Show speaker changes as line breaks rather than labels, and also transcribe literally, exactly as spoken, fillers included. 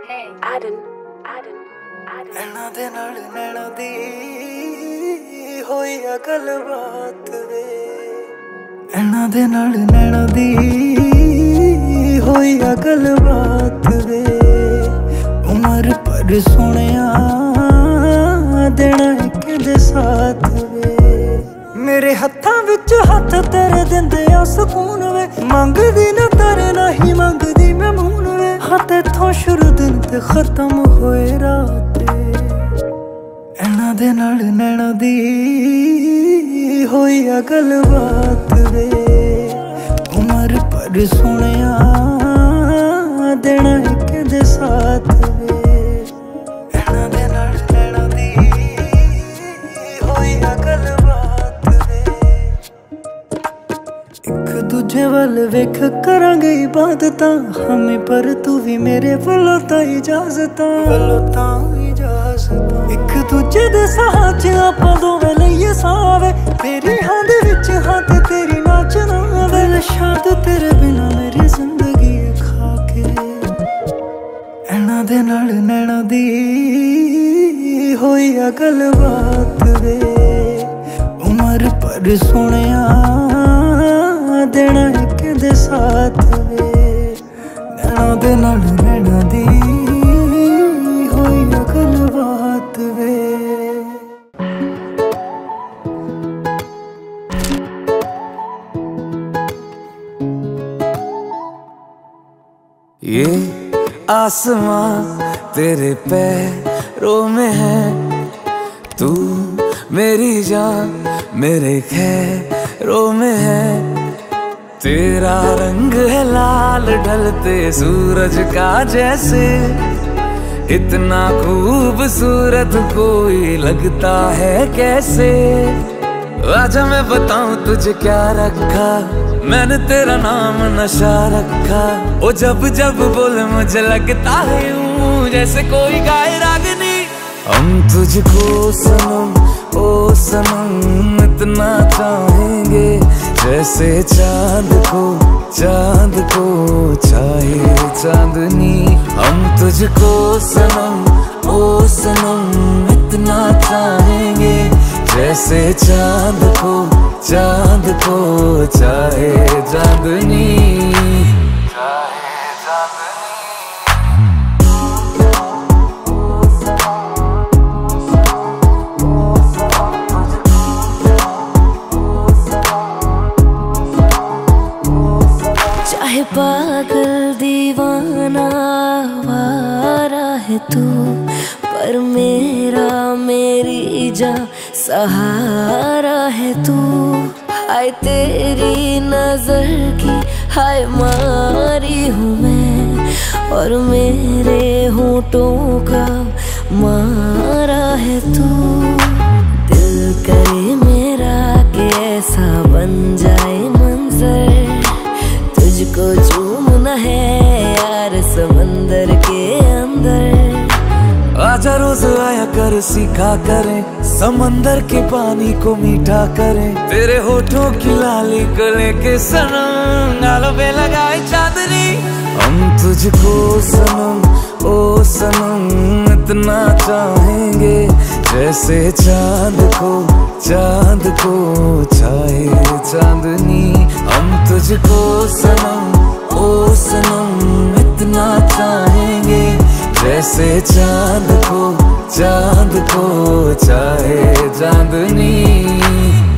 Aden, Aden, Aden.
नैना दे नाल नैना दी होई आ गलबात वे, नैना दे नाल नैना दी होई आ गलबात वे। उमर पर सोनिया देना इक दे साथ वे, मेरे हत्थां विच हत्थ तेरे दिंदे आ सुकून वे। मंगदी ना तेरे नहीं मंगदी मैं मून वे, हाँ तेथों शुरू दिन ते खत्म होए रात। नैना दे नाल नैना दी होई आ गलबात वे। उमर पर सोनिया देना इक दे साथ वे, नैना दे नाल नैना दी होई आ गलबात वे। एक दूजे वल वेख करांगे इबादतां हमें, पर तू भी मेरे वल्लों तां इजाजतां वल्लों तां इजाजतां। एक दूजे दे साह च आपां दोवें लईए सावे, तेरी हां दे विच हां ते तेरी नाचना वे। शाद तेरे बिना मेरी जिंदगी खा के, नैना दे नाल नैना दी होई आ गलबात वे। उमर पर सोनिया देना इक दे साथ वे, नैना दे नाल नैना दी होई आ गलबात वे। ये आसमां तेरे पैरों में है, तू मेरी जान मेरे खैरों में है। तेरा रंग है लाल ढलते सूरज का जैसे, इतना खूबसूरत कोई लगता है कैसे। आजा मैं बताऊं तुझे क्या रखा, मैंने तेरा नाम नशा रखा। ओ जब जब बोले मुझे लगता है यूं जैसे कोई गाए रागनी। हम तुझको सनम ओ सनम इतना चाहेंगे, जैसे चांद को चांद को चाहे चांदनी। हम तुझको सनम ओ सनम इतना चाहेंगे, जैसे चांद को चांद को चाहे चांदनी चाहे चांदनी।
चाहे पागल दीवाना वारा है तू, पर मेरा मेरी जा सहारा है तू। हाय तेरी नजर की हाय मारी हूँ मैं, और मेरे होठों का मारा है तू। दिल करे मेरा कि ऐसा बन जाए मंजर, तुझको चूमना है यार समंदर के अंदर।
आजा रोज आया कर सीखा करें, समंदर के पानी को मीठा करें। तेरे होठों की लाली को लेके सनम गालों पे लगाए चादरी। हम तुझको सनम ओ सनम इतना चाहेंगे, जैसे चांद को चांद को चाहे चांदनी। हम तुझको सनम ओ सनम इतना चाहेंगे, जैसे चांद को चांद को चाहे चांदनी।